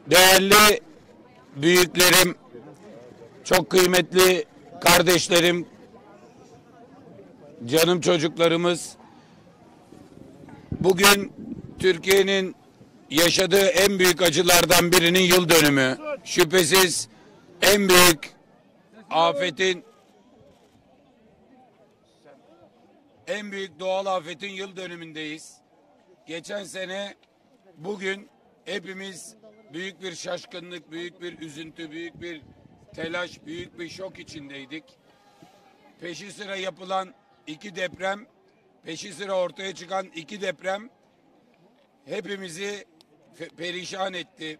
Değerli büyüklerim, çok kıymetli kardeşlerim, canım çocuklarımız, bugün Türkiye'nin yaşadığı en büyük acılardan birinin yıl dönümü. Şüphesiz en büyük afetin, en büyük doğal afetin yıl dönümündeyiz. Geçen sene bugün hepimiz büyük bir şaşkınlık, büyük bir üzüntü, büyük bir telaş, büyük bir şok içindeydik. Peşi sıra yapılan iki deprem, peşi sıra ortaya çıkan iki deprem hepimizi perişan etti.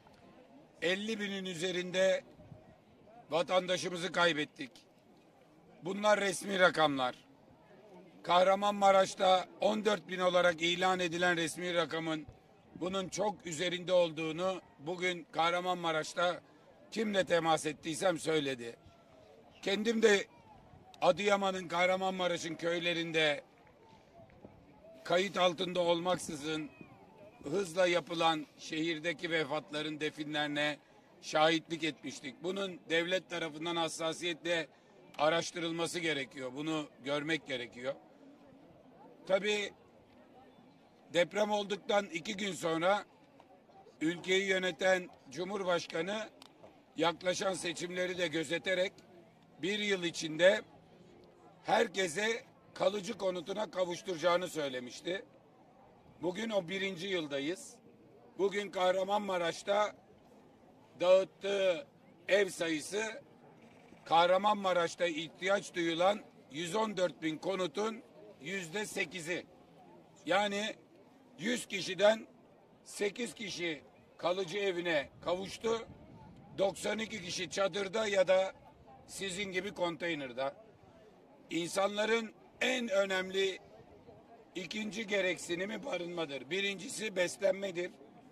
50 binin üzerinde vatandaşımızı kaybettik. Bunlar resmi rakamlar. Kahramanmaraş'ta 14 bin olarak ilan edilen resmi rakamın bunun çok üzerinde olduğunu bugün Kahramanmaraş'ta kimle temas ettiysem söyledi. Kendim de Adıyaman'ın, Kahramanmaraş'ın köylerinde kayıt altında olmaksızın hızla yapılan şehirdeki vefatların definlerine şahitlik etmiştik. Bunun devlet tarafından hassasiyetle araştırılması gerekiyor. Bunu görmek gerekiyor. Tabii deprem olduktan 2 gün sonra ülkeyi yöneten Cumhurbaşkanı yaklaşan seçimleri de gözeterek bir yıl içinde herkese kalıcı konutuna kavuşturacağını söylemişti. Bugün o 1. yıldayız. Bugün Kahramanmaraş'ta dağıttığı ev sayısı Kahramanmaraş'ta ihtiyaç duyulan 114 bin konutun %8'i. Yani 100 kişiden 8 kişi kalıcı evine kavuştu. 92 kişi çadırda ya da sizin gibi konteynerde. İnsanların en önemli ikinci gereksinimi barınmadır. Birincisi beslenmedir.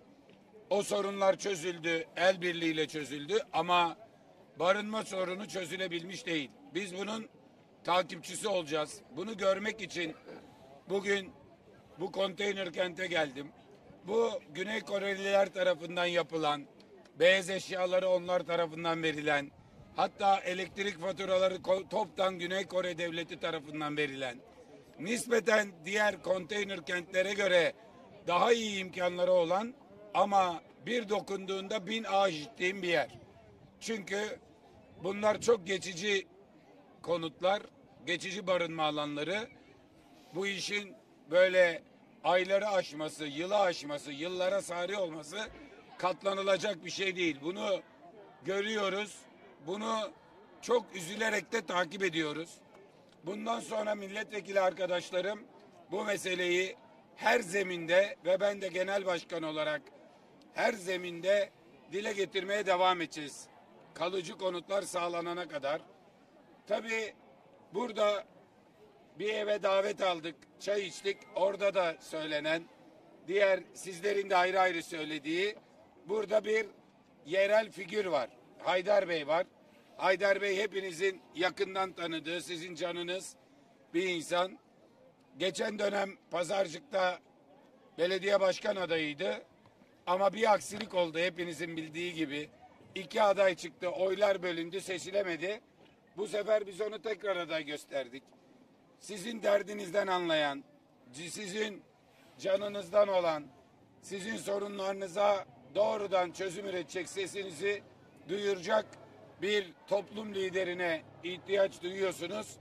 O sorunlar çözüldü, el birliğiyle çözüldü ama barınma sorunu çözülebilmiş değil. Biz bunun takipçisi olacağız. Bunu görmek için bugün bu konteyner kente geldim. Bu Güney Koreliler tarafından yapılan, beyaz eşyaları onlar tarafından verilen, hatta elektrik faturaları toptan Güney Kore devleti tarafından verilen, nispeten diğer konteyner kentlere göre daha iyi imkanları olan ama bir dokunduğunda 1000 ağaç diktiğim bir yer. Çünkü bunlar çok geçici konutlar, geçici barınma alanları. Bu işin böyle ayları aşması, yılı aşması, yıllara sari olması katlanılacak bir şey değil. Bunu görüyoruz. Bunu çok üzülerek de takip ediyoruz. Bundan sonra milletvekili arkadaşlarım bu meseleyi her zeminde ve ben de genel başkan olarak her zeminde dile getirmeye devam edeceğiz. Kalıcı konutlar sağlanana kadar. Tabii burada bir eve davet aldık, çay içtik. Orada da söylenen, diğer sizlerin de ayrı ayrı söylediği, burada bir yerel figür var. Haydar Bey var. Haydar Bey hepinizin yakından tanıdığı, sizin canınız bir insan. Geçen dönem Pazarcık'ta belediye başkan adayıydı. Ama bir aksilik oldu hepinizin bildiği gibi. 2 aday çıktı, oylar bölündü, seçilemedi. Bu sefer biz onu tekrar aday gösterdik. Sizin derdinizden anlayan, sizin canınızdan olan, sizin sorunlarınıza doğrudan çözüm üretecek, sesinizi duyuracak bir toplum liderine ihtiyaç duyuyorsunuz.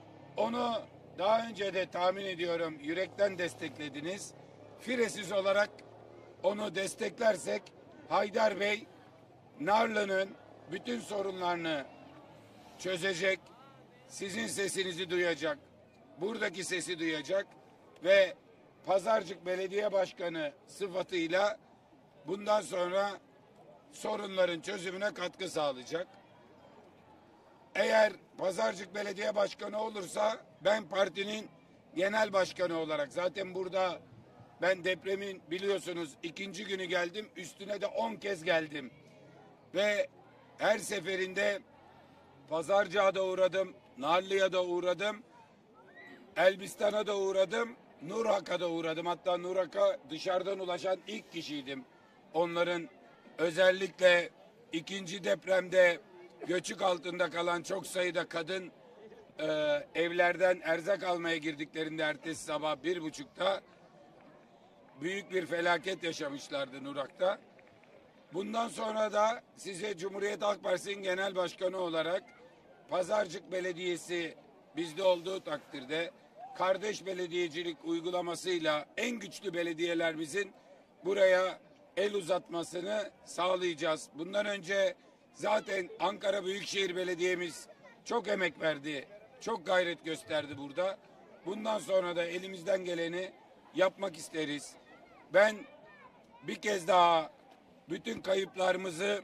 Onu daha önce de tahmin ediyorum yürekten desteklediniz. Firesiz olarak onu desteklersek Haydar Bey Narlı'nın bütün sorunlarını çözecek, sizin sesinizi duyacak, buradaki sesi duyacak ve Pazarcık Belediye Başkanı sıfatıyla bundan sonra sorunların çözümüne katkı sağlayacak. Eğer Pazarcık Belediye Başkanı olursa ben partinin genel başkanı olarak zaten burada ben depremin biliyorsunuz 2. günü geldim, üstüne de 10 kez geldim ve her seferinde Pazarcık'a da uğradım, Narlı'ya da uğradım, Elbistan'a da uğradım, Nurhak'a da uğradım. Hatta Nurhak'a dışarıdan ulaşan ilk kişiydim. Onların özellikle ikinci depremde göçük altında kalan çok sayıda kadın evlerden erzak almaya girdiklerinde ertesi sabah 1.30'da büyük bir felaket yaşamışlardı Nurak'ta. Bundan sonra da size Cumhuriyet Halk Partisi'nin genel başkanı olarak Pazarcık Belediyesi bizde olduğu takdirde kardeş belediyecilik uygulamasıyla en güçlü belediyelerimizin buraya el uzatmasını sağlayacağız. Bundan önce zaten Ankara Büyükşehir Belediye'miz çok emek verdi, çok gayret gösterdi burada. Bundan sonra da elimizden geleni yapmak isteriz. Ben bir kez daha bütün kayıplarımızı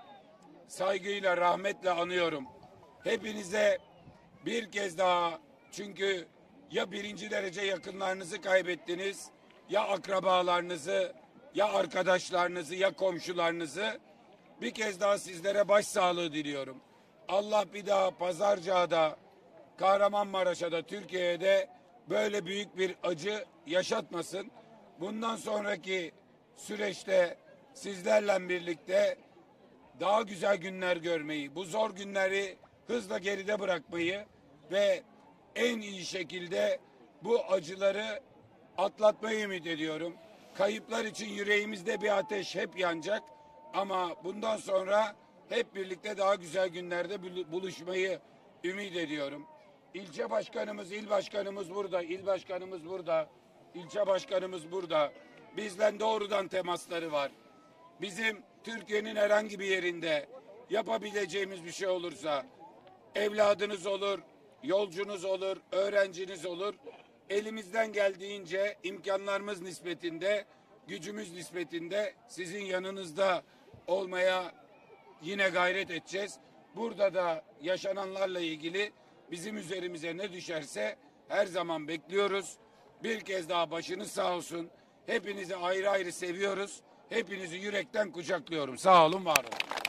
saygıyla, rahmetle anıyorum. Hepinize bir kez daha, çünkü ya birinci derece yakınlarınızı kaybettiniz, ya akrabalarınızı, ya arkadaşlarınızı, ya komşularınızı. Bir kez daha sizlere başsağlığı diliyorum. Allah bir daha Pazarcık'ta, Kahramanmaraş'a da, Türkiye'de böyle büyük bir acı yaşatmasın. Bundan sonraki süreçte sizlerle birlikte daha güzel günler görmeyi, bu zor günleri hızla geride bırakmayı ve en iyi şekilde bu acıları atlatmayı ümit ediyorum. Kayıplar için yüreğimizde bir ateş hep yanacak ama bundan sonra hep birlikte daha güzel günlerde buluşmayı ümit ediyorum. İlçe başkanımız, il başkanımız burada, il başkanımız burada, ilçe başkanımız burada. Bizden doğrudan temasları var. Bizim Türkiye'nin herhangi bir yerinde yapabileceğimiz bir şey olursa, evladınız olur, yolcunuz olur, öğrenciniz olur, elimizden geldiğince imkanlarımız nispetinde, gücümüz nispetinde sizin yanınızda olmaya yine gayret edeceğiz. Burada da yaşananlarla ilgili bizim üzerimize ne düşerse her zaman bekliyoruz. Bir kez daha başınız sağ olsun. Hepinizi ayrı ayrı seviyoruz. Hepinizi yürekten kucaklıyorum. Sağ olun, var olun.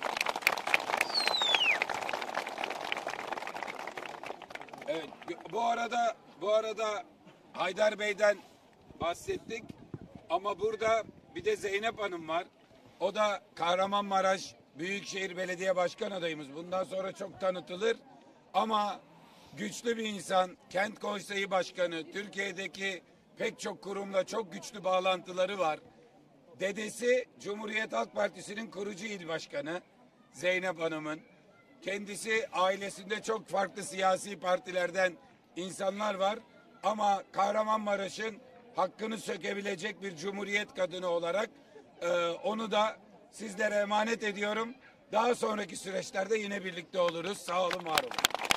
Evet, bu arada Haydar Bey'den bahsettik ama burada bir de Zeynep Hanım var. O da Kahramanmaraş Büyükşehir Belediye Başkan adayımız. Bundan sonra çok tanıtılır ama güçlü bir insan, Kent Konseyi Başkanı, Türkiye'deki pek çok kurumla çok güçlü bağlantıları var. Dedesi Cumhuriyet Halk Partisi'nin kurucu il başkanı Zeynep Hanım'ın. Kendisi ailesinde çok farklı siyasi partilerden insanlar var. Ama Kahramanmaraş'ın hakkını sökebilecek bir cumhuriyet kadını olarak onu da sizlere emanet ediyorum. Daha sonraki süreçlerde yine birlikte oluruz. Sağ olun, var olun.